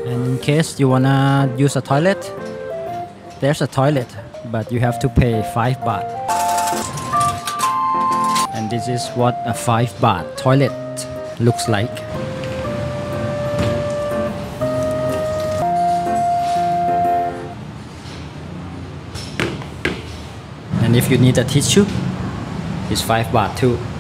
And in case you wanna use a toilet, there's a toilet, but you have to pay 5 baht. And this is what a 5 baht toilet looks like. And if you need a tissue, it's 5 baht too.